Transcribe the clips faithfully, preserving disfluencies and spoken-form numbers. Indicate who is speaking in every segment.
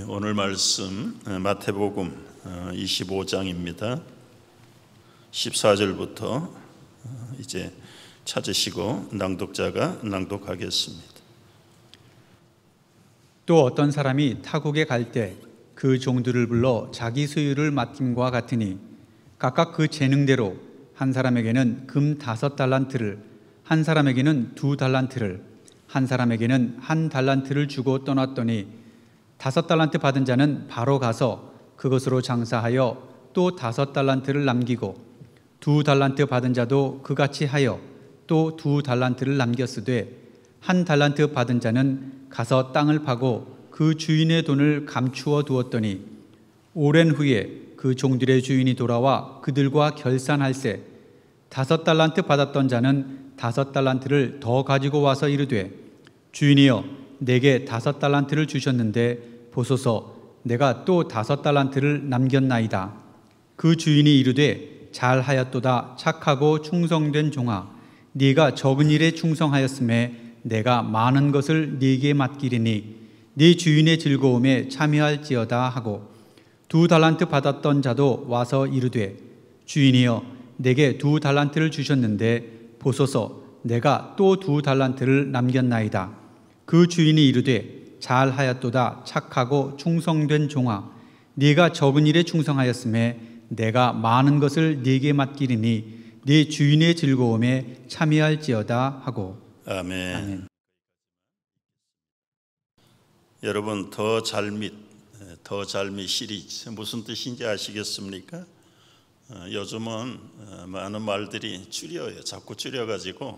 Speaker 1: 오늘 말씀 마태복음 이십오 장입니다. 십사 절부터 이제 찾으시고 낭독자가 낭독하겠습니다.
Speaker 2: 또 어떤 사람이 타국에 갈 때 그 종들을 불러 자기 소유를 맡김과 같으니 각각 그 재능대로 한 사람에게는 금 다섯 달란트를, 한 사람에게는 두 달란트를, 한 사람에게는 한 달란트를 주고 떠났더니 다섯 달란트 받은 자는 바로 가서 그것으로 장사하여 또 다섯 달란트를 남기고 두 달란트 받은 자도 그같이 하여 또 두 달란트를 남겼으되 한 달란트 받은 자는 가서 땅을 파고 그 주인의 돈을 감추어 두었더니 오랜 후에 그 종들의 주인이 돌아와 그들과 결산할세 다섯 달란트 받았던 자는 다섯 달란트를 더 가지고 와서 이르되 주인이여 내게 다섯 달란트를 주셨는데 보소서 내가 또 다섯 달란트를 남겼나이다. 그 주인이 이르되 잘하였도다 착하고 충성된 종아 네가 적은 일에 충성하였음에 내가 많은 것을 네게 맡기리니 네 주인의 즐거움에 참여할지어다 하고 두 달란트 받았던 자도 와서 이르되 주인이여 내게 두 달란트를 주셨는데 보소서 내가 또 두 달란트를 남겼나이다. 그 주인이 이르되 잘하였도다 착하고 충성된 종아 네가 적은 일에 충성하였음에 내가 많은 것을 네게 맡기리니 네 주인의 즐거움에 참여할지어다 하고.
Speaker 1: 아멘.
Speaker 2: 아멘.
Speaker 1: 여러분 더 잘밋 더 잘밋 시리즈 무슨 뜻인지 아시겠습니까? 어, 요즘은 어, 많은 말들이 줄여요. 자꾸 줄여가지고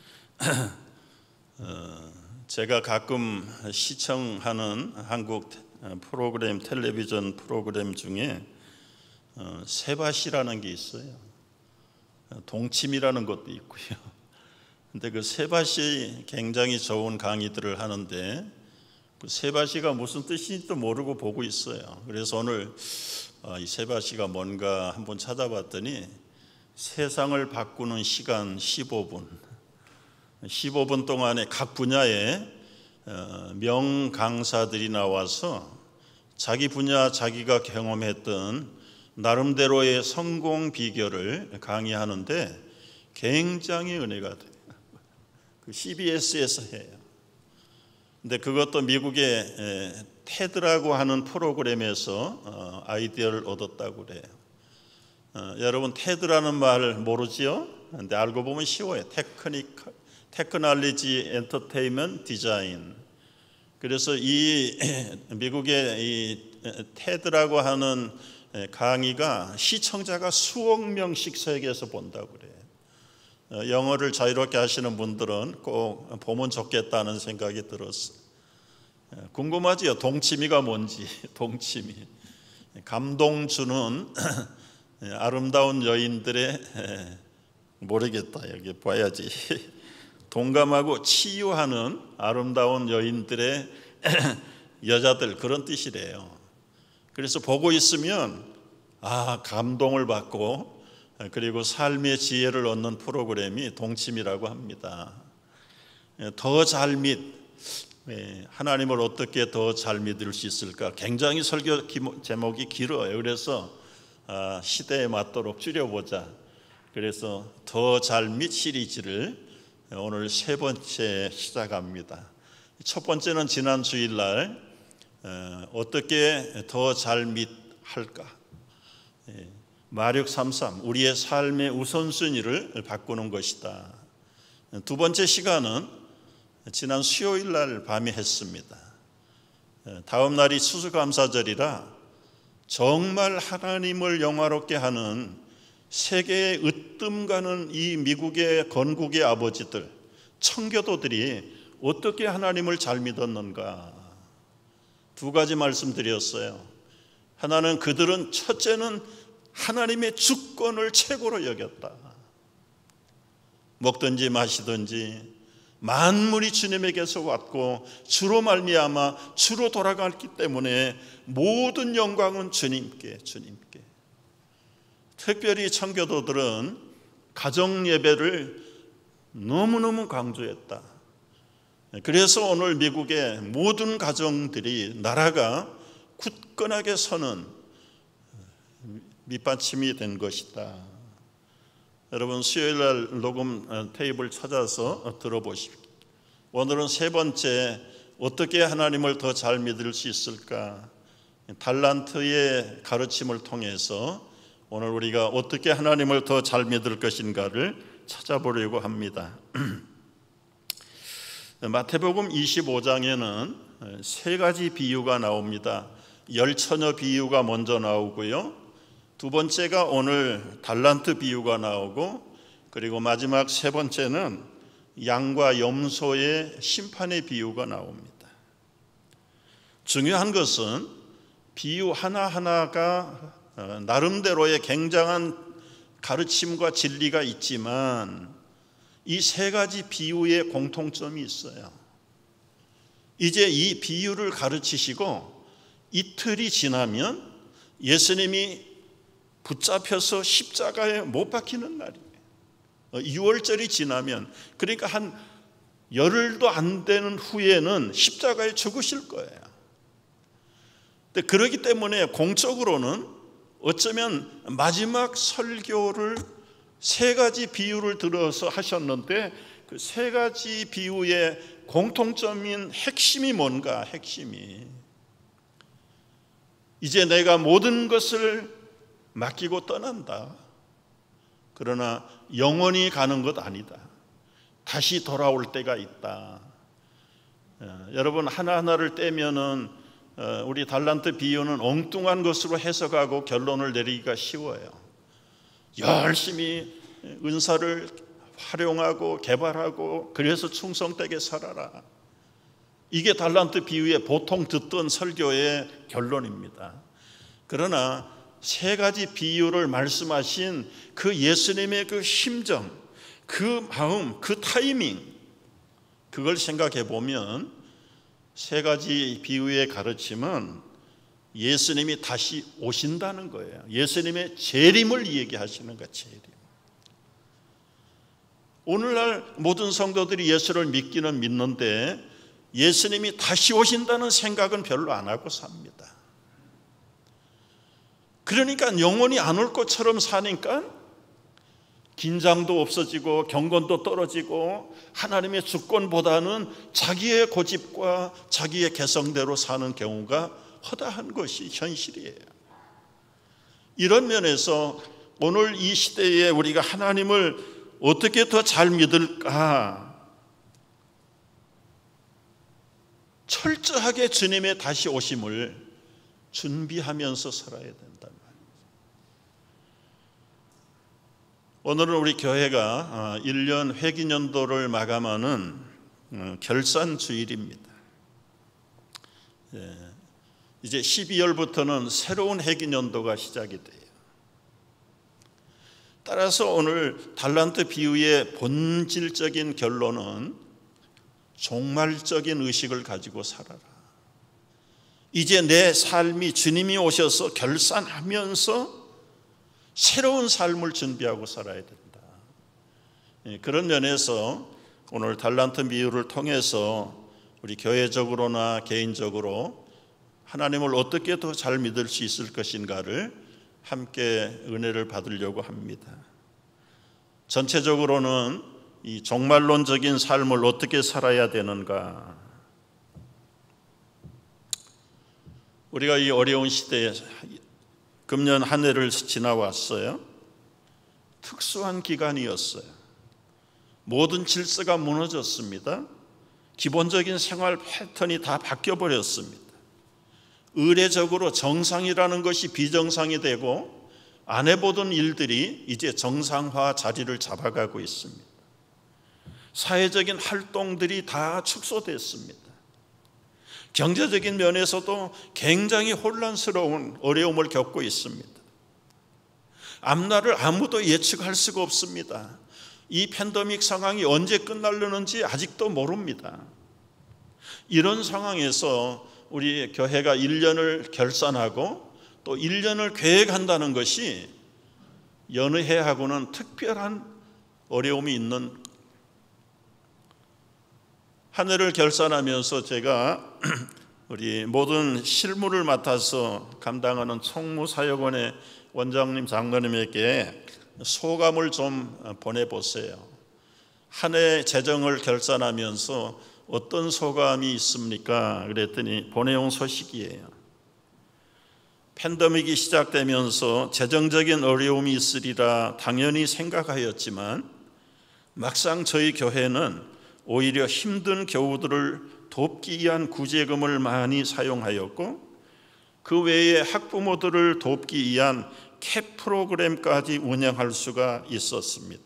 Speaker 1: 어, 제가 가끔 시청하는 한국 프로그램 텔레비전 프로그램 중에 어, 세바시라는 게 있어요. 동침이라는 것도 있고요. 근데 그 세바시 굉장히 좋은 강의들을 하는데 그 세바시가 무슨 뜻인지도 모르고 보고 있어요. 그래서 오늘 이 세바시가 뭔가 한번 찾아봤더니 세상을 바꾸는 시간 십오 분 십오 분 동안에 각 분야의 명강사들이 나와서 자기 분야 자기가 경험했던 나름대로의 성공 비결을 강의하는데 굉장히 은혜가 돼요. 그 씨비에스에서 해요. 근데 그것도 미국의 테드라고 하는 프로그램에서 아이디어를 얻었다고 그래요. 어, 여러분 테드라는 말 모르지요? 근데 알고 보면 쉬워요. 테크닉, 테크놀로지, 엔터테인먼트, 디자인. 그래서 이 미국의 이 테드라고 하는 강의가 시청자가 수억 명씩 세계에서 본다고 그래요. 영어를 자유롭게 하시는 분들은 꼭 보면 좋겠다는 생각이 들었어요. 궁금하지요? 동치미가 뭔지. 동치미 감동 주는 아름다운 여인들의 모르겠다 여기 봐야지 동감하고 치유하는 아름다운 여인들의 여자들 그런 뜻이래요. 그래서 보고 있으면 아 감동을 받고 그리고 삶의 지혜를 얻는 프로그램이 동침이라고 합니다. 더 잘 믿, 하나님을 어떻게 더 잘 믿을 수 있을까? 굉장히 설교 제목이 길어요. 그래서 시대에 맞도록 줄여보자. 그래서 더 잘 믿 시리즈를 오늘 세 번째 시작합니다. 첫 번째는 지난 주일날 어떻게 더 잘 믿 할까? 마력 삼십삼 우리의 삶의 우선순위를 바꾸는 것이다. 두 번째 시간은 지난 수요일 날 밤에 했습니다. 다음 날이 추수감사절이라 정말 하나님을 영화롭게 하는 세계에 으뜸 가는 이 미국의 건국의 아버지들 청교도들이 어떻게 하나님을 잘 믿었는가 두 가지 말씀드렸어요. 하나는 그들은 첫째는 하나님의 주권을 최고로 여겼다. 먹든지 마시든지 만물이 주님에게서 왔고 주로 말미암아 주로 돌아갔기 때문에 모든 영광은 주님께 주님께. 특별히 청교도들은 가정 예배를 너무너무 강조했다. 그래서 오늘 미국의 모든 가정들이 나라가 굳건하게 서는 밑받침이 된 것이다. 여러분 수요일 날 녹음 테이프를 찾아서 들어보십시오. 오늘은 세 번째, 어떻게 하나님을 더 잘 믿을 수 있을까? 달란트의 가르침을 통해서 오늘 우리가 어떻게 하나님을 더 잘 믿을 것인가를 찾아보려고 합니다. 마태복음 이십오 장에는 세 가지 비유가 나옵니다. 열처녀 비유가 먼저 나오고요, 두 번째가 오늘 달란트 비유가 나오고, 그리고 마지막 세 번째는 양과 염소의 심판의 비유가 나옵니다. 중요한 것은 비유 하나하나가 나름대로의 굉장한 가르침과 진리가 있지만 이 세 가지 비유의 공통점이 있어요. 이제 이 비유를 가르치시고 이틀이 지나면 예수님이 붙잡혀서 십자가에 못 박히는 날이에요. 유월절이 지나면, 그러니까 한 열흘도 안 되는 후에는 십자가에 죽으실 거예요. 근데 그렇기 때문에 공적으로는 어쩌면 마지막 설교를 세 가지 비유를 들어서 하셨는데, 그 세 가지 비유의 공통점인 핵심이 뭔가? 핵심이 이제 내가 모든 것을 맡기고 떠난다. 그러나 영원히 가는 것 아니다. 다시 돌아올 때가 있다. 여러분 하나하나를 떼면은 우리 달란트 비유는 엉뚱한 것으로 해석하고 결론을 내리기가 쉬워요. 열심히 은사를 활용하고 개발하고 그래서 충성되게 살아라. 이게 달란트 비유의 보통 듣던 설교의 결론입니다. 그러나 세 가지 비유를 말씀하신 그 예수님의 그 심정, 그 마음, 그 타이밍, 그걸 생각해 보면 세 가지 비유의 가르침은 예수님이 다시 오신다는 거예요. 예수님의 재림을 얘기하시는 거예요. 재림. 오늘날 모든 성도들이 예수를 믿기는 믿는데 예수님이 다시 오신다는 생각은 별로 안 하고 삽니다. 그러니까 영원히 안 올 것처럼 사니까 긴장도 없어지고 경건도 떨어지고 하나님의 주권보다는 자기의 고집과 자기의 개성대로 사는 경우가 허다한 것이 현실이에요. 이런 면에서 오늘 이 시대에 우리가 하나님을 어떻게 더 잘 믿을까? 철저하게 주님의 다시 오심을 준비하면서 살아야 된단 말이에요. 오늘은 우리 교회가 일 년 회기년도를 마감하는 결산주일입니다. 이제 십이월부터는 새로운 회기년도가 시작이 돼요. 따라서 오늘 달란트 비유의 본질적인 결론은 종말적인 의식을 가지고 살아라. 이제 내 삶이 주님이 오셔서 결산하면서 새로운 삶을 준비하고 살아야 된다. 그런 면에서 오늘 달란트 비유를 통해서 우리 교회적으로나 개인적으로 하나님을 어떻게 더 잘 믿을 수 있을 것인가를 함께 은혜를 받으려고 합니다. 전체적으로는 이 종말론적인 삶을 어떻게 살아야 되는가? 우리가 이 어려운 시대에 금년 한 해를 지나왔어요. 특수한 기간이었어요. 모든 질서가 무너졌습니다. 기본적인 생활 패턴이 다 바뀌어버렸습니다. 의례적으로 정상이라는 것이 비정상이 되고 안 해보던 일들이 이제 정상화 자리를 잡아가고 있습니다. 사회적인 활동들이 다 축소됐습니다. 경제적인 면에서도 굉장히 혼란스러운 어려움을 겪고 있습니다. 앞날을 아무도 예측할 수가 없습니다. 이 팬데믹 상황이 언제 끝나려는지 아직도 모릅니다. 이런 상황에서 우리 교회가 일 년을 결산하고 또 일 년을 계획한다는 것이 여느 해하고는 특별한 어려움이 있는, 한 해를 결산하면서 제가 우리 모든 실무를 맡아서 감당하는 총무사역원의 원장님, 장로님에게 소감을 좀 보내보세요. 한 해 재정을 결산하면서 어떤 소감이 있습니까? 그랬더니 보내온 소식이에요. 팬데믹이 시작되면서 재정적인 어려움이 있으리라 당연히 생각하였지만 막상 저희 교회는 오히려 힘든 교우들을 돕기 위한 구제금을 많이 사용하였고 그 외에 학부모들을 돕기 위한 캡 프로그램까지 운영할 수가 있었습니다.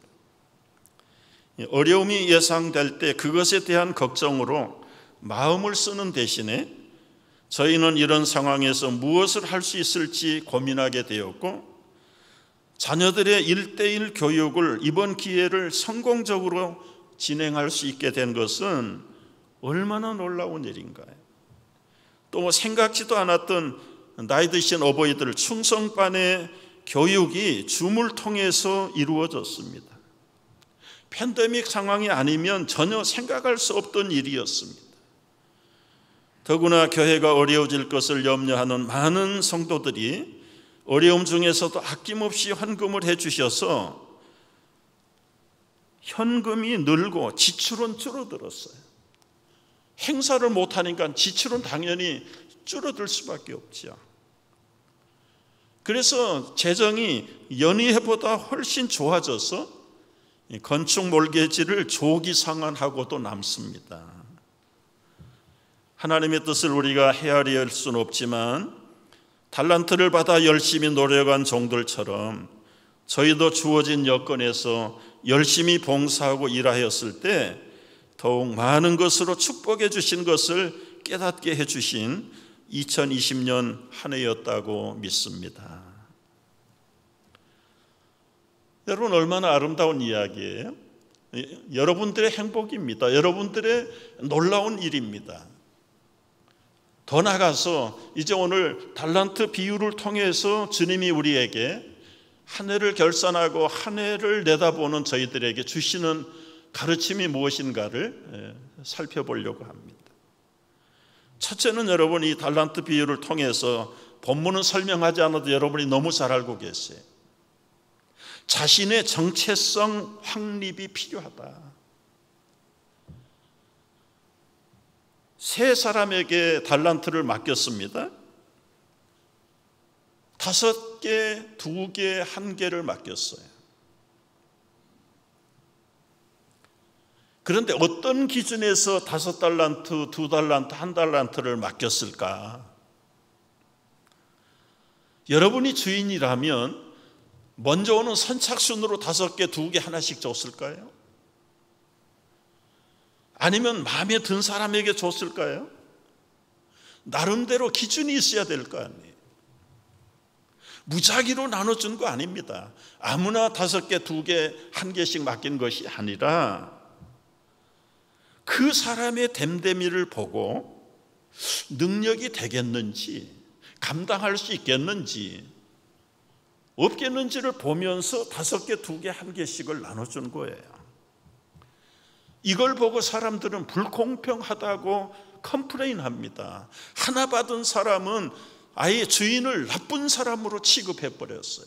Speaker 1: 어려움이 예상될 때 그것에 대한 걱정으로 마음을 쓰는 대신에 저희는 이런 상황에서 무엇을 할 수 있을지 고민하게 되었고 자녀들의 일대일 교육을 이번 기회를 성공적으로 진행할 수 있게 된 것은 얼마나 놀라운 일인가요? 또 생각지도 않았던 나이 드신 어버이들 충성반의 교육이 줌을 통해서 이루어졌습니다. 팬데믹 상황이 아니면 전혀 생각할 수 없던 일이었습니다. 더구나 교회가 어려워질 것을 염려하는 많은 성도들이 어려움 중에서도 아낌없이 헌금을 해주셔서 현금이 늘고 지출은 줄어들었어요. 행사를 못하니까 지출은 당연히 줄어들 수밖에 없죠. 그래서 재정이 연이해보다 훨씬 좋아져서 건축 몰개지를 조기 상환하고도 남습니다. 하나님의 뜻을 우리가 헤아릴 수는 없지만 달란트를 받아 열심히 노력한 종들처럼 저희도 주어진 여건에서 열심히 봉사하고 일하였을 때 더욱 많은 것으로 축복해 주신 것을 깨닫게 해주신 이천이십 년 한 해였다고 믿습니다. 여러분, 얼마나 아름다운 이야기예요? 여러분들의 행복입니다. 여러분들의 놀라운 일입니다. 더 나아가서 이제 오늘 달란트 비유를 통해서 주님이 우리에게 한 해를 결산하고 한 해를 내다보는 저희들에게 주시는 가르침이 무엇인가를 살펴보려고 합니다. 첫째는 여러분, 이 달란트 비유를 통해서 본문은 설명하지 않아도 여러분이 너무 잘 알고 계세요. 자신의 정체성 확립이 필요하다. 세 사람에게 달란트를 맡겼습니다. 다섯 개, 두 개, 한 개를 맡겼어요. 그런데 어떤 기준에서 다섯 달란트, 두 달란트, 한 달란트를 맡겼을까? 여러분이 주인이라면 먼저 오는 선착순으로 다섯 개, 두 개, 하나씩 줬을까요? 아니면 마음에 든 사람에게 줬을까요? 나름대로 기준이 있어야 될 거 아니에요. 무작위로 나눠준 거 아닙니다. 아무나 다섯 개, 두 개, 한 개씩 맡긴 것이 아니라 그 사람의 됨됨이를 보고 능력이 되겠는지, 감당할 수 있겠는지, 없겠는지를 보면서 다섯 개, 두 개, 한 개씩을 나눠준 거예요. 이걸 보고 사람들은 불공평하다고 컴플레인합니다. 하나 받은 사람은 아예 주인을 나쁜 사람으로 취급해 버렸어요.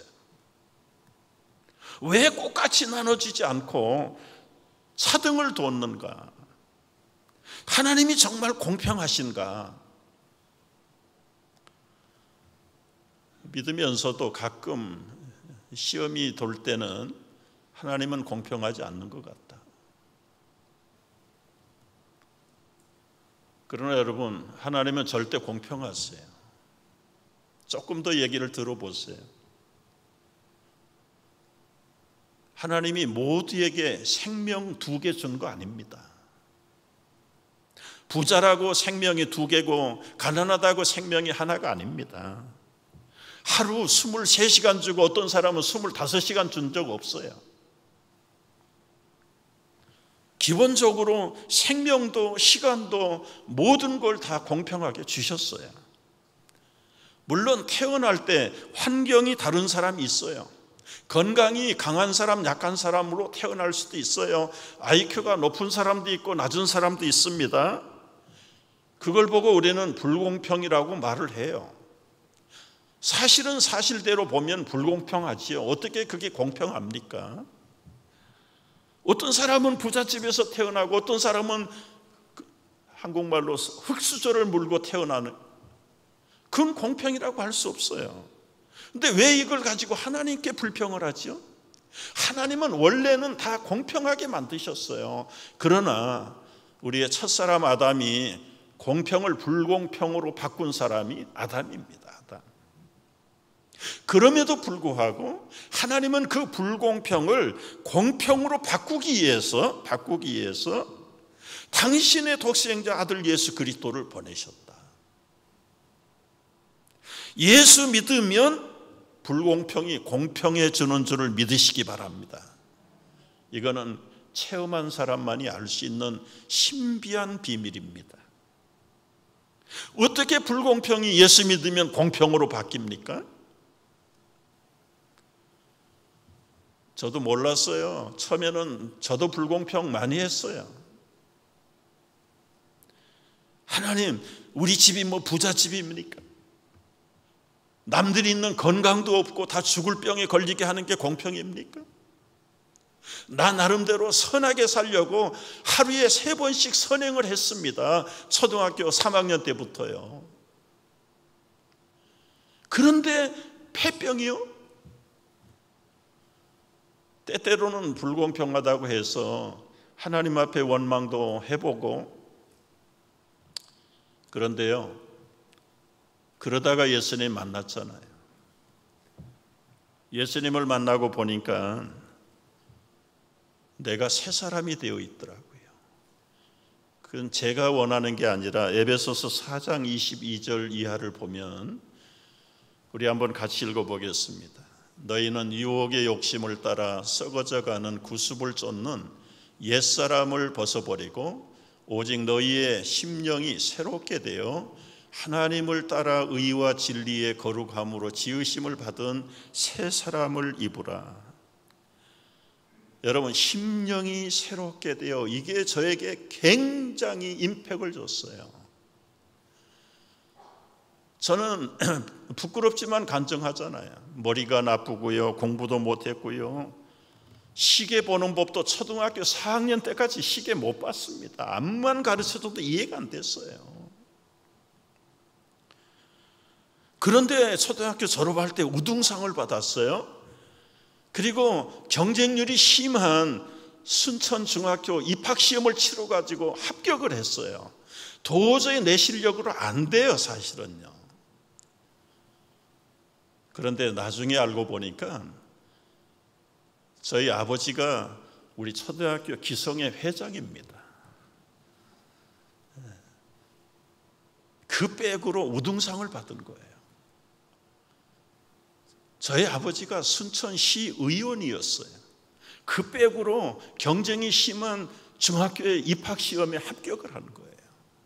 Speaker 1: 왜 똑같이 나눠지지 않고 차등을 뒀는가? 하나님이 정말 공평하신가? 믿으면서도 가끔 시험이 돌 때는 하나님은 공평하지 않는 것 같다. 그러나 여러분, 하나님은 절대 공평하세요. 조금 더 얘기를 들어보세요. 하나님이 모두에게 생명 두 개 준 거 아닙니다. 부자라고 생명이 두 개고 가난하다고 생명이 하나가 아닙니다. 하루 스물세 시간 주고 어떤 사람은 스물다섯 시간 준 적 없어요. 기본적으로 생명도 시간도 모든 걸 다 공평하게 주셨어요. 물론 태어날 때 환경이 다른 사람이 있어요. 건강이 강한 사람, 약한 사람으로 태어날 수도 있어요. 아이큐가 높은 사람도 있고 낮은 사람도 있습니다. 그걸 보고 우리는 불공평이라고 말을 해요. 사실은 사실대로 보면 불공평하지요. 어떻게 그게 공평합니까? 어떤 사람은 부잣집에서 태어나고 어떤 사람은 한국말로 흙수저를 물고 태어나는, 그건 공평이라고 할 수 없어요. 근데 왜 이걸 가지고 하나님께 불평을 하죠? 하나님은 원래는 다 공평하게 만드셨어요. 그러나 우리의 첫사람 아담이 공평을 불공평으로 바꾼 사람이 아담입니다. 아담. 그럼에도 불구하고 하나님은 그 불공평을 공평으로 바꾸기 위해서 바꾸기 위해서 당신의 독생자 아들 예수 그리스도를 보내셨다. 예수 믿으면 불공평이 공평해지는 줄을 믿으시기 바랍니다. 이거는 체험한 사람만이 알 수 있는 신비한 비밀입니다. 어떻게 불공평이 예수 믿으면 공평으로 바뀝니까? 저도 몰랐어요. 처음에는 저도 불공평 많이 했어요. 하나님, 우리 집이 뭐 부잣집입니까? 남들이 있는 건강도 없고 다 죽을 병에 걸리게 하는 게 공평입니까? 나 나름대로 선하게 살려고 하루에 세 번씩 선행을 했습니다. 초등학교 삼 학년 때부터요. 그런데 폐병이요? 때때로는 불공평하다고 해서 하나님 앞에 원망도 해보고, 그런데요, 그러다가 예수님 만났잖아요. 예수님을 만나고 보니까 내가 새 사람이 되어 있더라고요. 그건 제가 원하는 게 아니라 에베소서 사 장 이십이 절 이하를 보면, 우리 한번 같이 읽어보겠습니다. 너희는 유혹의 욕심을 따라 썩어져가는 구습을 쫓는 옛사람을 벗어버리고 오직 너희의 심령이 새롭게 되어 하나님을 따라 의와 진리의 거룩함으로 지으심을 받은 새 사람을 입으라. 여러분, 심령이 새롭게 되어, 이게 저에게 굉장히 임팩을 줬어요. 저는 부끄럽지만 간증하잖아요. 머리가 나쁘고요, 공부도 못했고요, 시계 보는 법도 초등학교 사 학년 때까지 시계 못 봤습니다. 암만 가르쳐줘도 이해가 안 됐어요. 그런데 초등학교 졸업할 때 우등상을 받았어요. 그리고 경쟁률이 심한 순천중학교 입학시험을 치러가지고 합격을 했어요. 도저히 내 실력으로 안 돼요, 사실은요. 그런데 나중에 알고 보니까 저희 아버지가 우리 초등학교 기성회 회장입니다. 그 백으로 우등상을 받은 거예요. 저희 아버지가 순천시 의원이었어요. 그 백으로 경쟁이 심한 중학교의 입학시험에 합격을 한 거예요.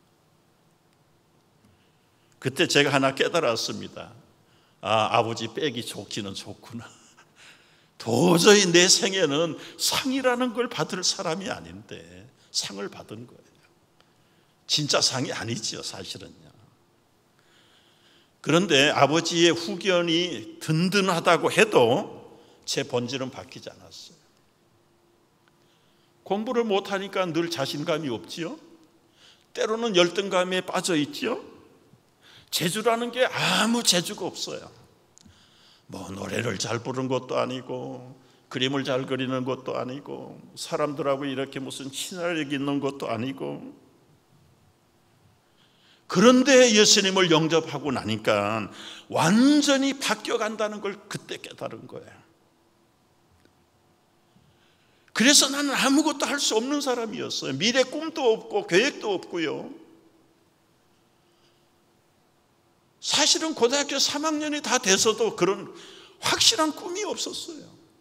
Speaker 1: 그때 제가 하나 깨달았습니다. 아, 아버지 백이 좋기는 좋구나. 도저히 내 생에는 상이라는 걸 받을 사람이 아닌데 상을 받은 거예요. 진짜 상이 아니지요, 사실은요. 그런데 아버지의 후견이 든든하다고 해도 제 본질은 바뀌지 않았어요. 공부를 못하니까 늘 자신감이 없지요. 때로는 열등감에 빠져 있지요. 재주라는 게 아무 재주가 없어요. 뭐 노래를 잘 부르는 것도 아니고, 그림을 잘 그리는 것도 아니고, 사람들하고 이렇게 무슨 친화력 있는 것도 아니고. 그런데 예수님을 영접하고 나니까 완전히 바뀌어간다는 걸 그때 깨달은 거예요. 그래서 나는 아무것도 할 수 없는 사람이었어요. 미래 꿈도 없고 계획도 없고요. 사실은 고등학교 삼 학년이 다 돼서도 그런 확실한 꿈이 없었어요.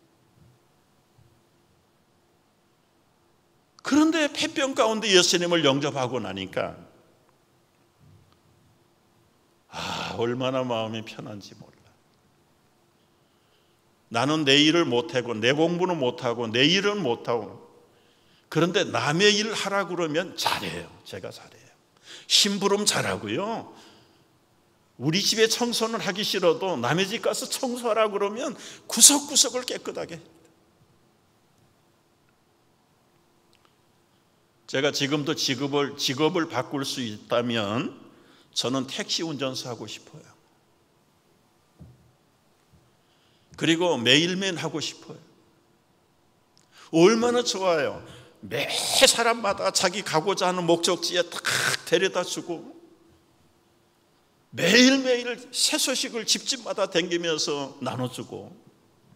Speaker 1: 그런데 폐병 가운데 예수님을 영접하고 나니까 아, 얼마나 마음이 편한지 몰라. 나는 내 일을 못하고, 내 공부는 못하고, 내 일은 못하고, 그런데 남의 일 하라 그러면 잘해요. 제가 잘해요. 심부름 잘하고요. 우리 집에 청소는 하기 싫어도 남의 집 가서 청소하라 그러면 구석구석을 깨끗하게. 제가 지금도 직업을, 직업을 바꿀 수 있다면 저는 택시 운전사 하고 싶어요. 그리고 매일매일 하고 싶어요. 얼마나 좋아요. 매 사람마다 자기 가고자 하는 목적지에 딱 데려다 주고 매일매일 새 소식을 집집마다 다니면서 나눠주고.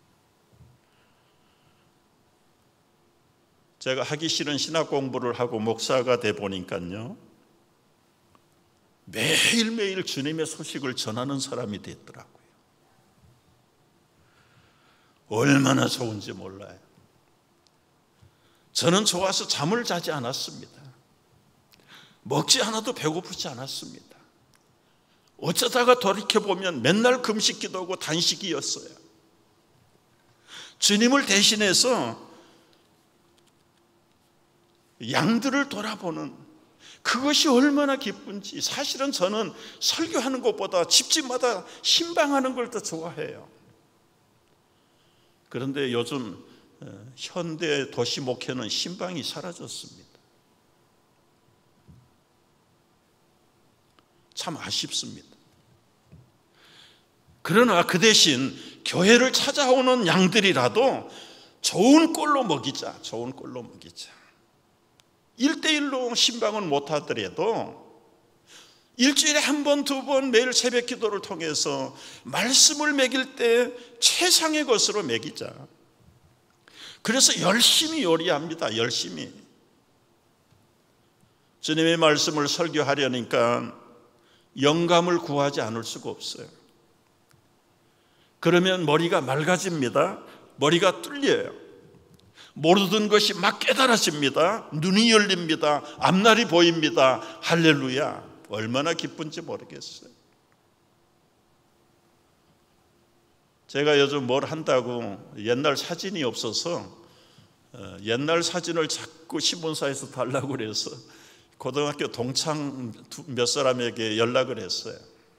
Speaker 1: 제가 하기 싫은 신학 공부를 하고 목사가 돼 보니까요, 매일매일 주님의 소식을 전하는 사람이 됐더라고요. 얼마나 좋은지 몰라요. 저는 좋아서 잠을 자지 않았습니다. 먹지 않아도 배고프지 않았습니다. 어쩌다가 돌이켜보면 맨날 금식 기도하고 단식이었어요. 주님을 대신해서 양들을 돌아보는 그것이 얼마나 기쁜지. 사실은 저는 설교하는 것보다 집집마다 신방하는 걸 더 좋아해요. 그런데 요즘 현대 도시 목회는 신방이 사라졌습니다. 참 아쉽습니다. 그러나 그 대신 교회를 찾아오는 양들이라도 좋은 꼴로 먹이자. 좋은 꼴로 먹이자. 일대일로 신방은 못하더라도 일주일에 한 번, 두 번 매일 새벽 기도를 통해서 말씀을 먹일 때 최상의 것으로 먹이자. 그래서 열심히 요리합니다. 열심히. 주님의 말씀을 설교하려니까 영감을 구하지 않을 수가 없어요. 그러면 머리가 맑아집니다. 머리가 뚫려요. 모르던 것이 막 깨달아집니다. 눈이 열립니다. 앞날이 보입니다. 할렐루야. 얼마나 기쁜지 모르겠어요. 제가 요즘 뭘 한다고 옛날 사진이 없어서 옛날 사진을 자꾸 신문사에서 달라고 그래서 고등학교 동창 몇 사람에게 연락을 했어요.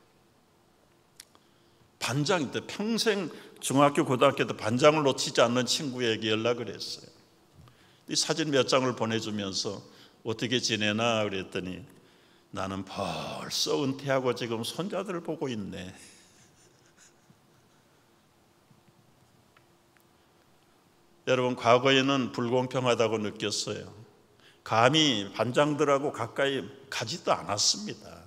Speaker 1: 반장 때 평생 중학교 고등학교 때 반장을 놓치지 않는 친구에게 연락을 했어요. 이 사진 몇 장을 보내주면서 어떻게 지내나 그랬더니 나는 벌써 은퇴하고 지금 손자들을 보고 있네. 여러분, 과거에는 불공평하다고 느꼈어요. 감히 반장들하고 가까이 가지도 않았습니다.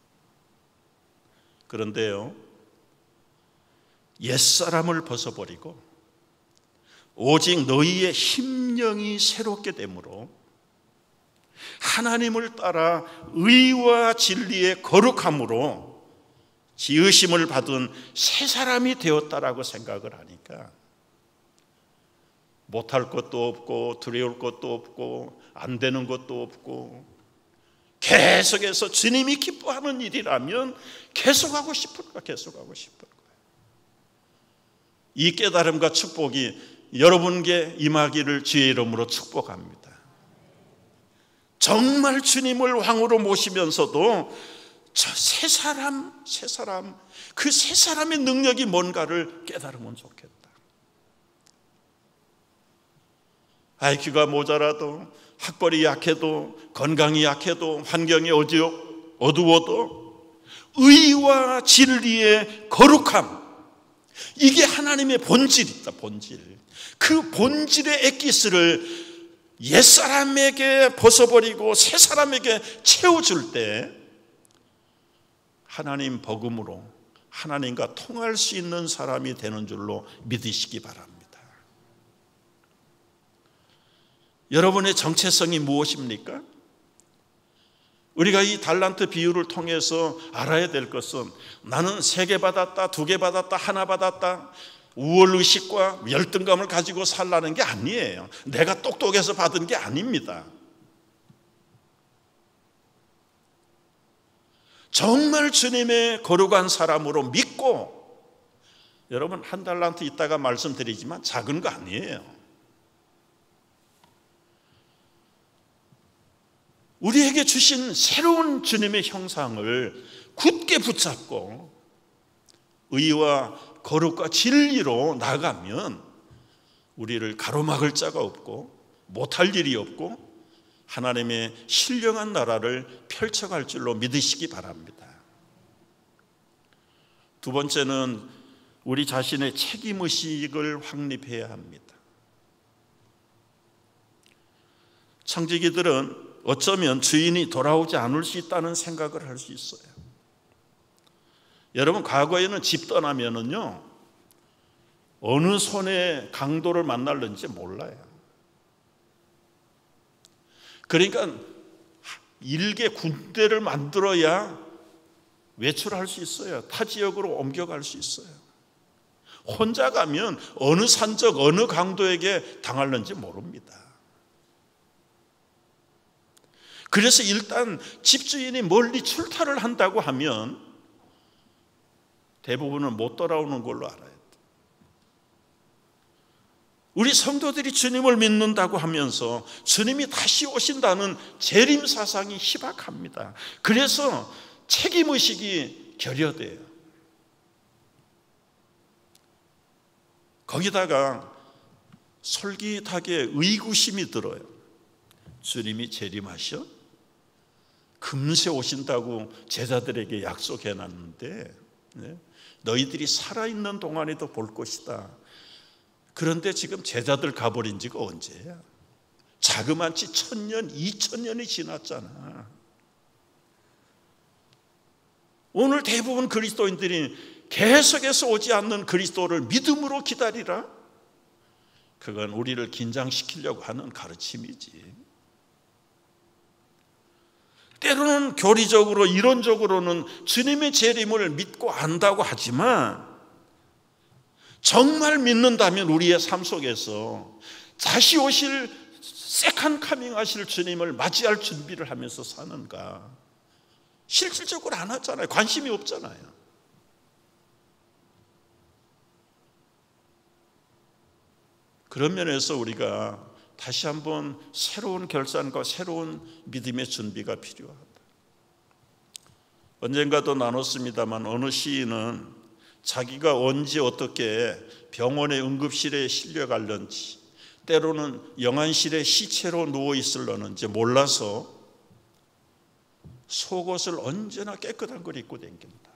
Speaker 1: 그런데요, 옛사람을 벗어버리고 오직 너희의 심령이 새롭게 되므로 하나님을 따라 의와 진리의 거룩함으로 지으심을 받은 새 사람이 되었다라고 생각을 하니까 못할 것도 없고 두려울 것도 없고 안 되는 것도 없고 계속해서 주님이 기뻐하는 일이라면 계속하고 싶을 거야. 계속하고 싶을 거야. 이 깨달음과 축복이 여러분께 임하기를 주의 이름으로 축복합니다. 정말 주님을 왕으로 모시면서도 저 새 사람, 새 사람, 그 새 사람의 능력이 뭔가를 깨달으면 좋겠다. 아이큐가 모자라도 학벌이 약해도 건강이 약해도 환경이 어두워도 의와 진리의 거룩함, 이게 하나님의 본질이다. 본질. 그 본질의 엑기스를 옛사람에게 벗어버리고 새 사람에게 채워줄 때 하나님 복음으로 하나님과 통할 수 있는 사람이 되는 줄로 믿으시기 바랍니다. 여러분의 정체성이 무엇입니까? 우리가 이 달란트 비유를 통해서 알아야 될 것은 나는 세 개 받았다, 두 개 받았다, 하나 받았다, 우월의식과 열등감을 가지고 살라는 게 아니에요. 내가 똑똑해서 받은 게 아닙니다. 정말 주님의 거룩한 사람으로 믿고, 여러분 한 달란트 있다가 말씀드리지만 작은 거 아니에요. 우리에게 주신 새로운 주님의 형상을 굳게 붙잡고 의와 거룩과 진리로 나가면 우리를 가로막을 자가 없고 못할 일이 없고 하나님의 신령한 나라를 펼쳐갈 줄로 믿으시기 바랍니다. 두 번째는 우리 자신의 책임의식을 확립해야 합니다. 청지기들은 어쩌면 주인이 돌아오지 않을 수 있다는 생각을 할 수 있어요. 여러분, 과거에는 집 떠나면은요, 어느 손에 강도를 만날는지 몰라요. 그러니까 일개 군대를 만들어야 외출할 수 있어요. 타 지역으로 옮겨갈 수 있어요. 혼자 가면 어느 산적 어느 강도에게 당할는지 모릅니다. 그래서 일단 집주인이 멀리 출타를 한다고 하면 대부분은 못 돌아오는 걸로 알아야 돼요. 우리 성도들이 주님을 믿는다고 하면서 주님이 다시 오신다는 재림 사상이 희박합니다. 그래서 책임의식이 결여돼요. 거기다가 솔깃하게 의구심이 들어요. 주님이 재림하셔? 금세 오신다고 제자들에게 약속해놨는데 너희들이 살아있는 동안에도 볼 것이다. 그런데 지금 제자들 가버린 지가 언제야? 자그마치 천년, 이천년이 지났잖아. 오늘 대부분 그리스도인들이 계속해서 오지 않는 그리스도를 믿음으로 기다리라. 그건 우리를 긴장시키려고 하는 가르침이지. 때로는 교리적으로 이론적으로는 주님의 재림을 믿고 안다고 하지만 정말 믿는다면 우리의 삶 속에서 다시 오실 세컨 카밍 하실 주님을 맞이할 준비를 하면서 사는가? 실질적으로 안 하잖아요. 관심이 없잖아요. 그런 면에서 우리가 다시 한번 새로운 결단과 새로운 믿음의 준비가 필요하다. 언젠가도 나눴습니다만 어느 시인은 자기가 언제 어떻게 병원의 응급실에 실려갈는지, 때로는 영안실에 시체로 누워있을려는지 몰라서 속옷을 언제나 깨끗한 걸 입고 다닙니다.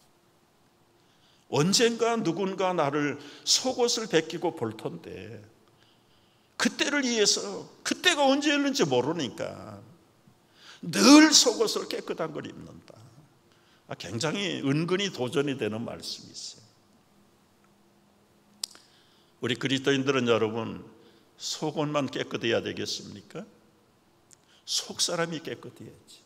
Speaker 1: 언젠가 누군가 나를 속옷을 벗기고 볼 텐데 그때를 위해서, 그때가 언제였는지 모르니까 늘 속옷을 깨끗한 걸 입는다. 굉장히 은근히 도전이 되는 말씀이 있어요. 우리 그리스도인들은 여러분 속옷만 깨끗해야 되겠습니까? 속사람이 깨끗해야지.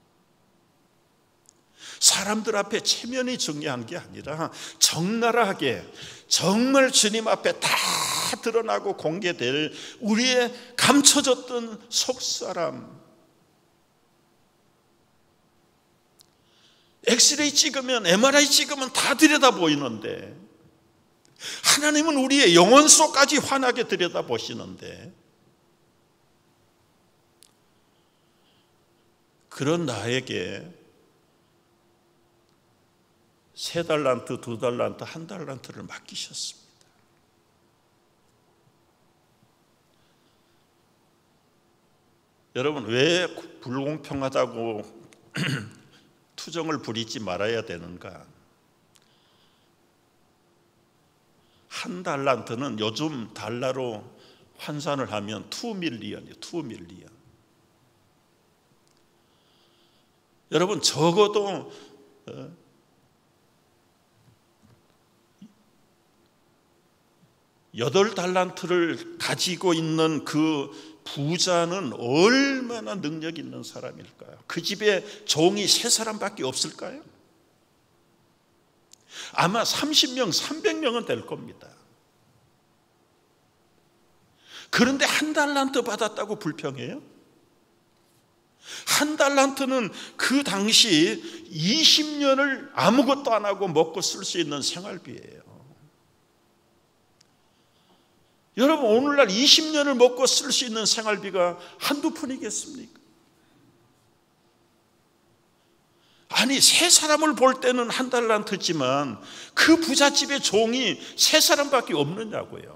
Speaker 1: 사람들 앞에 체면이 중요한 게 아니라 적나라하게 정말 주님 앞에 다 드러나고 공개될 우리의 감춰졌던 속사람. 엑스레이 찍으면, 엠알아이 찍으면 다 들여다 보이는데 하나님은 우리의 영혼 속까지 환하게 들여다 보시는데 그런 나에게 세 달란트, 두 달란트, 한 달란트를 맡기셨습니다. 여러분, 왜 불공평하다고 투정을 부리지 말아야 되는가? 한 달란트는 요즘 달러로 환산을 하면 투 밀리언이에요. 투 밀리언. 여러분, 적어도 여덟 달란트를 가지고 있는 그 부자는 얼마나 능력 있는 사람일까요? 그 집에 종이 세 사람밖에 없을까요? 아마 삼십 명, 삼백 명은 될 겁니다. 그런데 한 달란트 받았다고 불평해요? 한 달란트는 그 당시 이십 년을 아무것도 안 하고 먹고 쓸 수 있는 생활비예요. 여러분, 오늘날 이십 년을 먹고 쓸 수 있는 생활비가 한두 푼이겠습니까? 아니 세 사람을 볼 때는 한 달란트지만 그 부잣집의 종이 세 사람밖에 없느냐고요.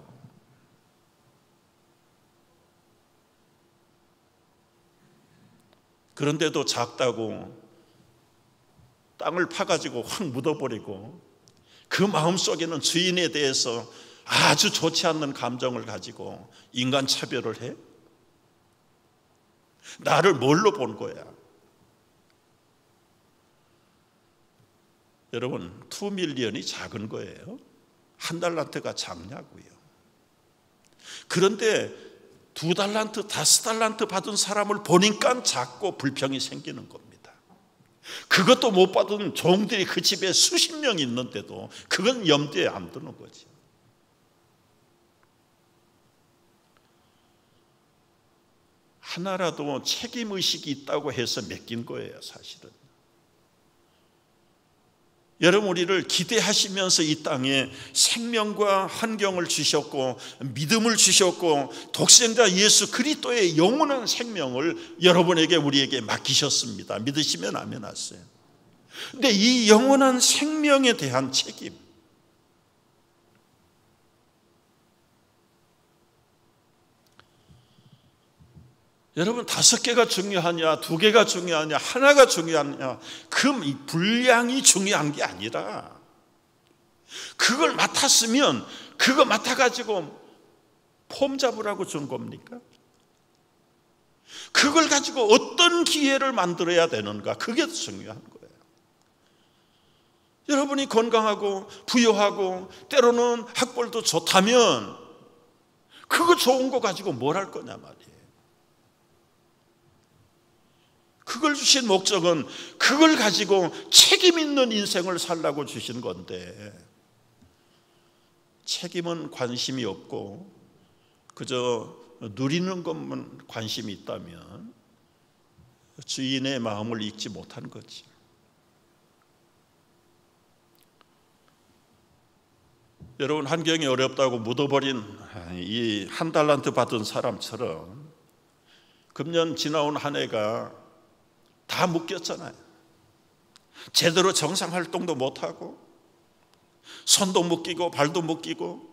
Speaker 1: 그런데도 작다고 땅을 파가지고 확 묻어버리고 그 마음속에는 주인에 대해서 아주 좋지 않는 감정을 가지고 인간 차별을 해? 나를 뭘로 본 거야? 여러분, 투 밀리언이 작은 거예요? 한 달란트가 작냐고요. 그런데 두 달란트, 다섯 달란트 받은 사람을 보니까 작고 불평이 생기는 겁니다. 그것도 못 받은 종들이 그 집에 수십 명 있는데도 그건 염두에 안 두는 거지. 하나라도 책임의식이 있다고 해서 맡긴 거예요, 사실은. 여러분, 우리를 기대하시면서 이 땅에 생명과 환경을 주셨고 믿음을 주셨고 독생자 예수 그리스도의 영원한 생명을 여러분에게 우리에게 맡기셨습니다. 믿으시면 아멘 하세요. 근데 이 영원한 생명에 대한 책임, 여러분, 다섯 개가 중요하냐, 두 개가 중요하냐, 하나가 중요하냐, 그 분량이 중요한 게 아니라 그걸 맡았으면 그거 맡아가지고 폼 잡으라고 준 겁니까? 그걸 가지고 어떤 기회를 만들어야 되는가, 그게 중요한 거예요. 여러분이 건강하고 부유하고 때로는 학벌도 좋다면 그거 좋은 거 가지고 뭘 할 거냐 말이에요. 그걸 주신 목적은 그걸 가지고 책임 있는 인생을 살라고 주신 건데, 책임은 관심이 없고 그저 누리는 것만 관심이 있다면 주인의 마음을 읽지 못한 거지. 여러분, 환경이 어렵다고 묻어버린 이 한 달란트 받은 사람처럼 금년 지나온 한 해가 다 묶였잖아요. 제대로 정상활동도 못하고 손도 묶이고 발도 묶이고.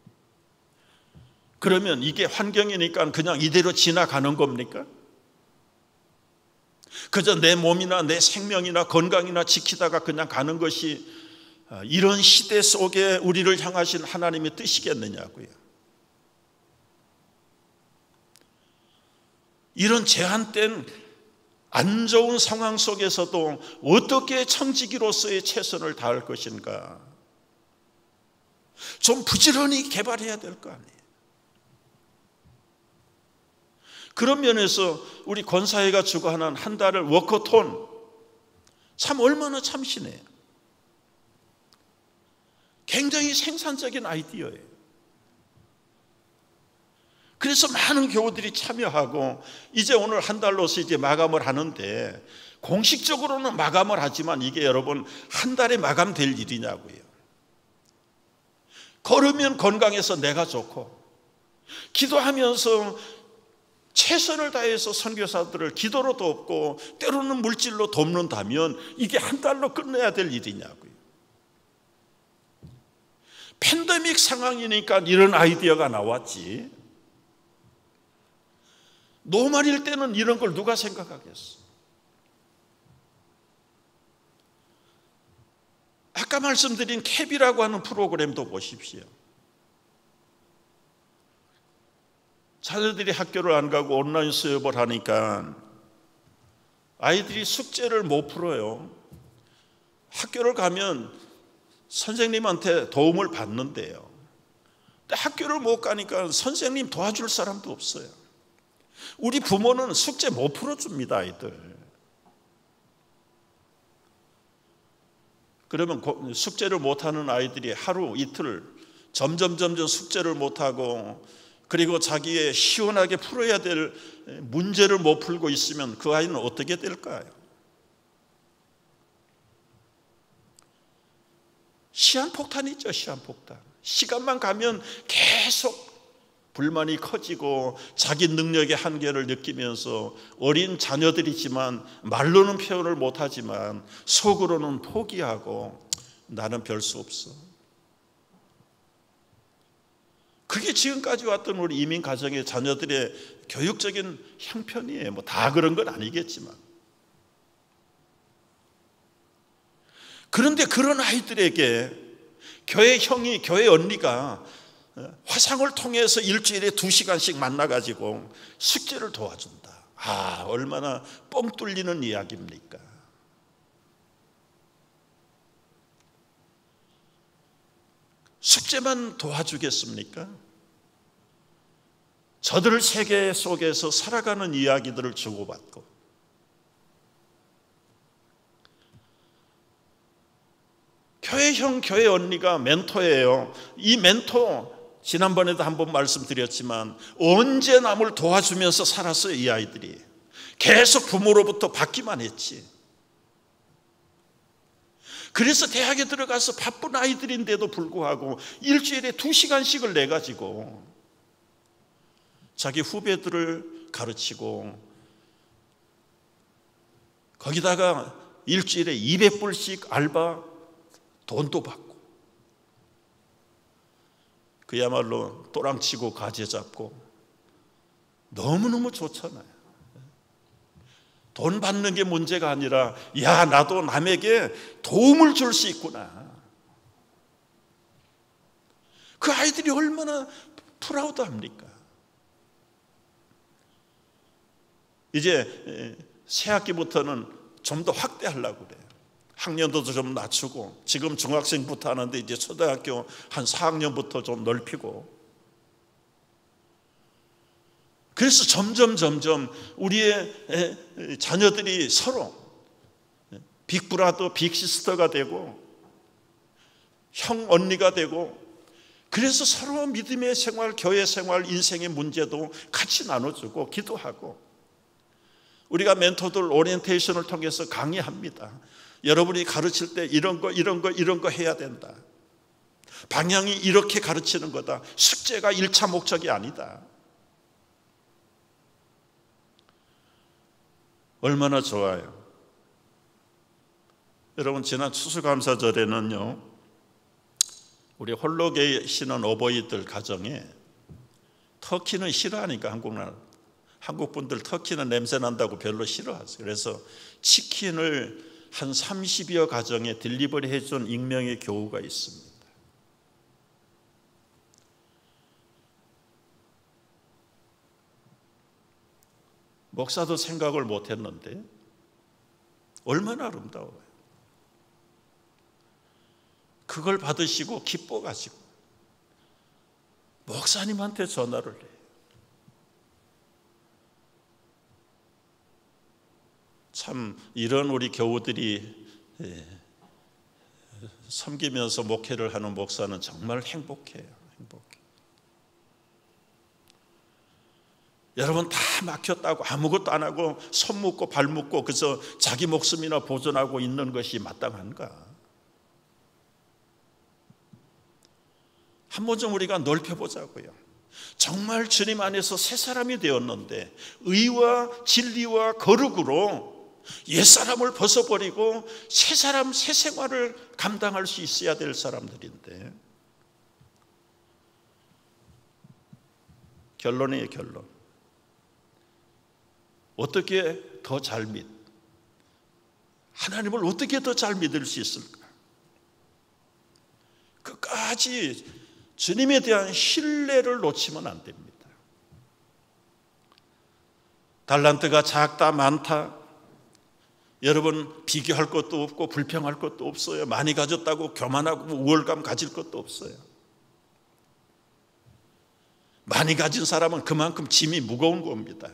Speaker 1: 그러면 이게 환경이니까 그냥 이대로 지나가는 겁니까? 그저 내 몸이나 내 생명이나 건강이나 지키다가 그냥 가는 것이 이런 시대 속에 우리를 향하신 하나님의 뜻이겠느냐고요. 이런 제한된 안 좋은 상황 속에서도 어떻게 청지기로서의 최선을 다할 것인가, 좀 부지런히 개발해야 될 거 아니에요. 그런 면에서 우리 권사회가 주관하는 한 달을 워커톤, 참 얼마나 참신해요. 굉장히 생산적인 아이디어예요. 그래서 많은 교우들이 참여하고 이제 오늘 한 달로서 이제 마감을 하는데, 공식적으로는 마감을 하지만 이게 여러분 한 달에 마감될 일이냐고요. 걸으면 건강해서 내가 좋고, 기도하면서 최선을 다해서 선교사들을 기도로 돕고 때로는 물질로 돕는다면 이게 한 달로 끝내야 될 일이냐고요. 팬데믹 상황이니까 이런 아이디어가 나왔지, 노말일 때는 이런 걸 누가 생각하겠어? 아까 말씀드린 캡이라고 하는 프로그램도 보십시오. 자녀들이 학교를 안 가고 온라인 수업을 하니까 아이들이 숙제를 못 풀어요. 학교를 가면 선생님한테 도움을 받는데요. 근데 학교를 못 가니까 선생님 도와줄 사람도 없어요. 우리 부모는 숙제 못 풀어줍니다, 아이들. 그러면 숙제를 못하는 아이들이 하루 이틀 점점 점점 숙제를 못하고, 그리고 자기의 시원하게 풀어야 될 문제를 못 풀고 있으면 그 아이는 어떻게 될까요? 시한폭탄이죠, 시한폭탄. 시간만 가면 계속 불만이 커지고 자기 능력의 한계를 느끼면서 어린 자녀들이지만 말로는 표현을 못하지만 속으로는 포기하고 나는 별 수 없어. 그게 지금까지 왔던 우리 이민 가정의 자녀들의 교육적인 형편이에요. 뭐 다 그런 건 아니겠지만. 그런데 그런 아이들에게 교회 형이, 교회 언니가 화상을 통해서 일주일에 두 시간씩 만나가지고 숙제를 도와준다. 아, 얼마나 뻥 뚫리는 이야기입니까? 숙제만 도와주겠습니까? 저들 세계 속에서 살아가는 이야기들을 주고받고, 교회형, 교회 언니가 멘토예요. 이 멘토 지난번에도 한번 말씀드렸지만 언제 남을 도와주면서 살았어요. 이 아이들이 계속 부모로부터 받기만 했지. 그래서 대학에 들어가서 바쁜 아이들인데도 불구하고 일주일에 두 시간씩을 내가지고 자기 후배들을 가르치고, 거기다가 일주일에 이백 불씩 알바 돈도 받고, 그야말로 또랑치고 가재 잡고 너무너무 좋잖아요. 돈 받는 게 문제가 아니라, 야, 나도 남에게 도움을 줄 수 있구나. 그 아이들이 얼마나 프라우드합니까? 이제 새 학기부터는 좀 더 확대하려고 그래요. 학년도도 좀 낮추고, 지금 중학생부터 하는데 이제 초등학교 한 사 학년부터 좀 넓히고, 그래서 점점 점점 우리의 자녀들이 서로 빅브라더, 빅시스터가 되고 형, 언니가 되고, 그래서 서로 믿음의 생활, 교회 생활, 인생의 문제도 같이 나눠주고 기도하고, 우리가 멘토들 오리엔테이션을 통해서 강의합니다. 여러분이 가르칠 때 이런 거 이런 거 이런 거 해야 된다. 방향이 이렇게 가르치는 거다. 숙제가 일 차 목적이 아니다. 얼마나 좋아요. 여러분, 지난 추수감사절에는요, 우리 홀로 계시는 어버이들 가정에, 터키는 싫어하니까, 한국 나라 한국 분들 터키는 냄새 난다고 별로 싫어하세요. 그래서 치킨을 한 삼십여 가정에 딜리버리 해준 익명의 교우가 있습니다. 목사도 생각을 못했는데 얼마나 아름다워요. 그걸 받으시고 기뻐가지고 목사님한테 전화를 해요. 참, 이런 우리 교우들이 섬기면서 목회를 하는 목사는 정말 행복해요. 행복해. 여러분, 다 막혔다고 아무것도 안 하고 손 묶고 발 묶고 그래서 자기 목숨이나 보존하고 있는 것이 마땅한가? 한번 좀 우리가 넓혀보자고요. 정말 주님 안에서 새 사람이 되었는데 의와 진리와 거룩으로 옛사람을 벗어버리고 새 사람, 새 생활을 감당할 수 있어야 될 사람들인데, 결론이에요. 결론. 어떻게 더 잘 믿, 하나님을 어떻게 더 잘 믿을 수 있을까? 끝까지 주님에 대한 신뢰를 놓치면 안 됩니다. 달란트가 작다 많다, 여러분 비교할 것도 없고 불평할 것도 없어요. 많이 가졌다고 교만하고 우월감 가질 것도 없어요. 많이 가진 사람은 그만큼 짐이 무거운 겁니다.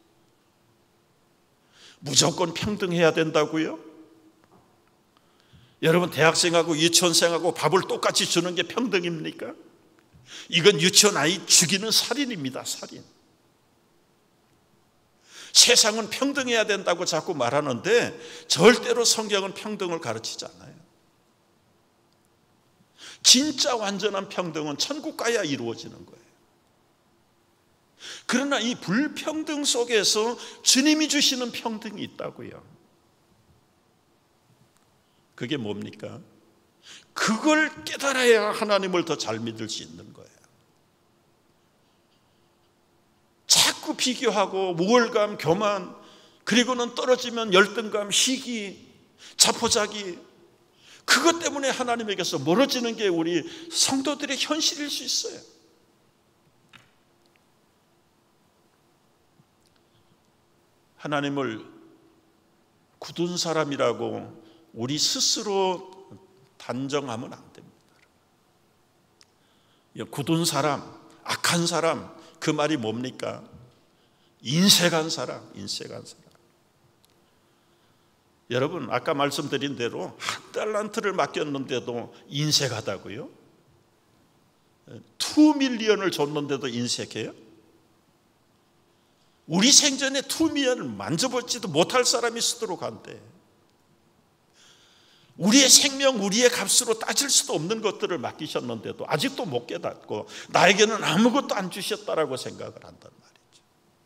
Speaker 1: 무조건 평등해야 된다고요? 여러분, 대학생하고 유치원생하고 밥을 똑같이 주는 게 평등입니까? 이건 유치원 아이 죽이는 살인입니다. 살인. 세상은 평등해야 된다고 자꾸 말하는데 절대로 성경은 평등을 가르치지 않아요. 진짜 완전한 평등은 천국 가야 이루어지는 거예요. 그러나 이 불평등 속에서 주님이 주시는 평등이 있다고요. 그게 뭡니까? 그걸 깨달아야 하나님을 더 잘 믿을 수 있는 거예요. 자꾸 비교하고 우월감, 교만, 그리고는 떨어지면 열등감, 시기, 자포자기, 그것 때문에 하나님에게서 멀어지는 게 우리 성도들의 현실일 수 있어요. 하나님을 굳은 사람이라고 우리 스스로 단정하면 안 됩니다. 굳은 사람, 악한 사람, 그 말이 뭡니까? 인색한 사람, 인색한 사람. 여러분, 아까 말씀드린 대로 한 달란트를 맡겼는데도 인색하다고요? 투 밀리언을 줬는데도 인색해요? 우리 생전에 투 밀리언을 만져보지도 못할 사람이 쓰도록 한대. 우리의 생명, 우리의 값으로 따질 수도 없는 것들을 맡기셨는데도 아직도 못 깨닫고 나에게는 아무것도 안 주셨다라고 생각을 한단 말이죠.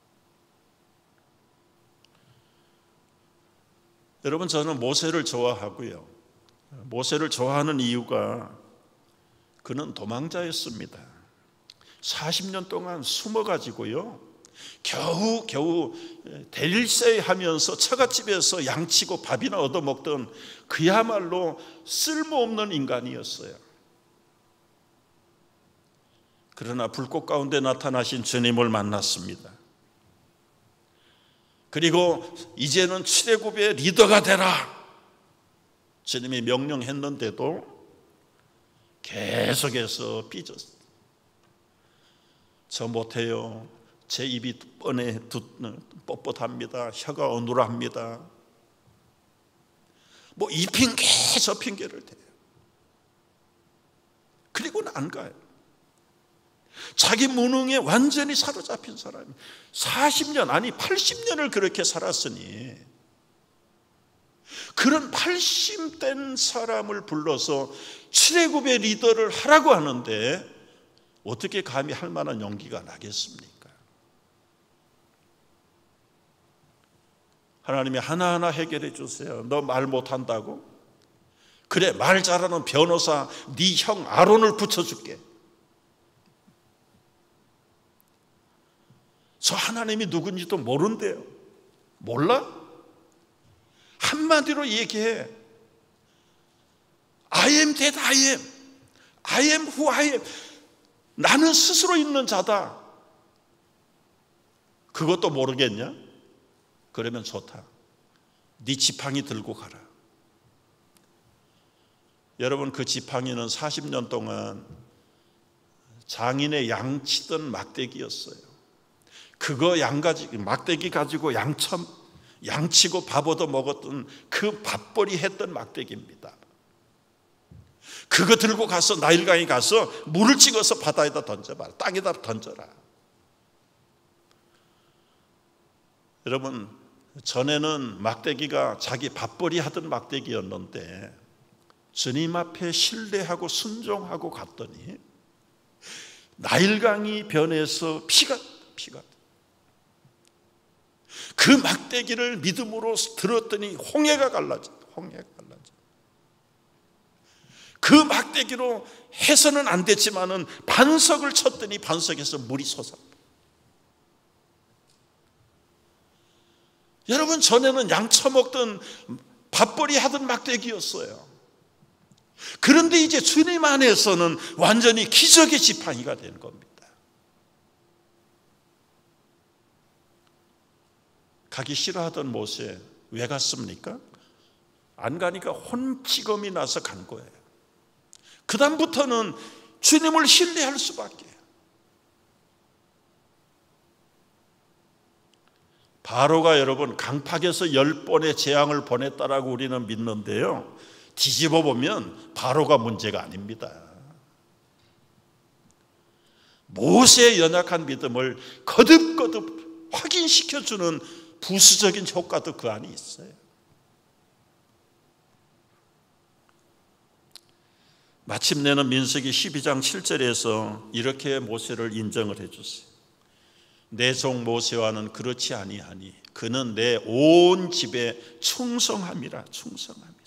Speaker 1: 여러분, 저는 모세를 좋아하고요. 모세를 좋아하는 이유가 그는 도망자였습니다. 사십 년 동안 숨어가지고요, 겨우 겨우 데릴세이 하면서 처갓집에서 양치고 밥이나 얻어먹던 그야말로 쓸모없는 인간이었어요. 그러나 불꽃 가운데 나타나신 주님을 만났습니다. 그리고 이제는 출애굽의 리더가 되라, 주님이 명령했는데도 계속해서 삐졌어요. 저 못해요. 제 입이 뻔해 뻣뻣합니다. 혀가 어눌합니다. 뭐 이 핑계 저 핑계를 대요. 그리고는 안 가요. 자기 무능에 완전히 사로잡힌 사람이 사십 년 아니 팔십 년을 그렇게 살았으니, 그런 팔십된 사람을 불러서 출애굽의 리더를 하라고 하는데 어떻게 감히 할 만한 용기가 나겠습니까? 하나님이 하나하나 해결해 주세요. 너 말 못한다고? 그래, 말 잘하는 변호사 네 형 아론을 붙여줄게. 저 하나님이 누군지도 모른대요. 몰라? 한마디로 얘기해. I am that I am. I am who I am. 나는 스스로 있는 자다. 그것도 모르겠냐? 그러면 좋다. 네 지팡이 들고 가라. 여러분, 그 지팡이는 사십 년 동안 장인의 양치던 막대기였어요. 그거 양가지 막대기 가지고 양참 양치고 밥 얻어 먹었던 그 밥벌이 했던 막대기입니다. 그거 들고 가서 나일강에 가서 물을 찍어서 바다에다 던져봐라. 땅에다 던져라. 여러분, 전에는 막대기가 자기 밥벌이 하던 막대기였는데 주님 앞에 신뢰하고 순종하고 갔더니 나일강이 변해서 피가 피가 그 막대기를 믿음으로 들었더니 홍해가 갈라져. 홍해가 갈라져. 그 막대기로 해서는 안 됐지만은 반석을 쳤더니 반석에서 물이 솟아. 여러분, 전에는 양 처먹던 밥벌이 하던 막대기였어요. 그런데 이제 주님 안에서는 완전히 기적의 지팡이가 된 겁니다. 가기 싫어하던 모세 왜 갔습니까? 안 가니까 혼치검이 나서 간 거예요. 그 다음부터는 주님을 신뢰할 수밖에. 바로가 여러분 강팍에서 열 번의 재앙을 보냈다라고 우리는 믿는데요, 뒤집어 보면 바로가 문제가 아닙니다. 모세의 연약한 믿음을 거듭거듭 확인시켜주는 부수적인 효과도 그 안에 있어요. 마침내는 민수기 십이 장 칠 절에서 이렇게 모세를 인정을 해주세요. 내 종 모세와는 그렇지 아니하니 그는 내 온 집에 충성함이라. 충성함이라.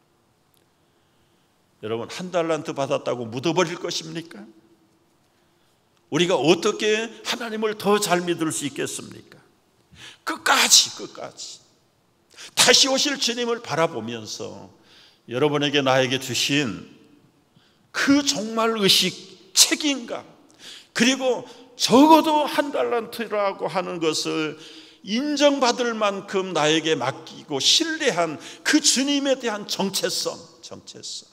Speaker 1: 여러분, 한 달란트 받았다고 묻어버릴 것입니까? 우리가 어떻게 하나님을 더 잘 믿을 수 있겠습니까? 끝까지 끝까지 다시 오실 주님을 바라보면서 여러분에게 나에게 주신 그 정말 의식, 책임감, 그리고 적어도 한 달란트라고 하는 것을 인정받을 만큼 나에게 맡기고 신뢰한 그 주님에 대한 정체성, 정체성.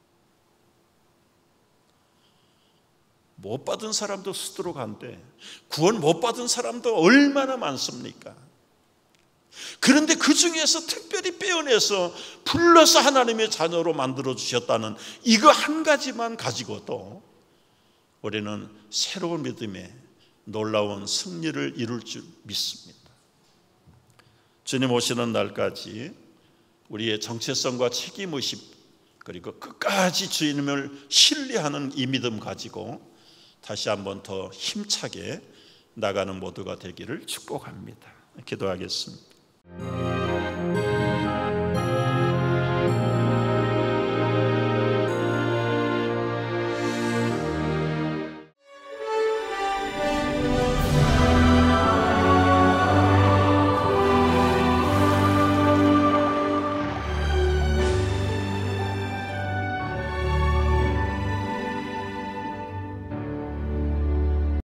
Speaker 1: 못 받은 사람도 수두룩한데 구원 못 받은 사람도 얼마나 많습니까? 그런데 그 중에서 특별히 빼어내서 불러서 하나님의 자녀로 만들어 주셨다는 이거 한 가지만 가지고도 우리는 새로운 믿음의 놀라운 승리를 이룰 줄 믿습니다. 주님 오시는 날까지 우리의 정체성과 책임의식, 그리고 끝까지 주님을 신뢰하는 이 믿음 가지고 다시 한번 더 힘차게 나가는 모두가 되기를 축복합니다. 기도하겠습니다.